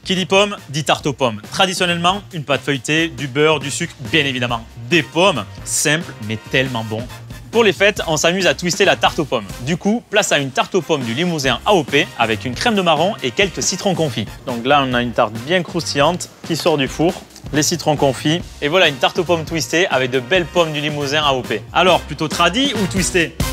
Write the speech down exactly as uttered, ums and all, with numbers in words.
Qui dit pomme, dit tarte aux pommes. Traditionnellement, une pâte feuilletée, du beurre, du sucre, bien évidemment. Des pommes, simple mais tellement bon. Pour les fêtes, on s'amuse à twister la tarte aux pommes. Du coup, place à une tarte aux pommes du Limousin A O P avec une crème de marron et quelques citrons confits. Donc là, on a une tarte bien croustillante qui sort du four. Les citrons confits. Et voilà une tarte aux pommes twistée avec de belles pommes du Limousin A O P. Alors, plutôt tradi ou twisté?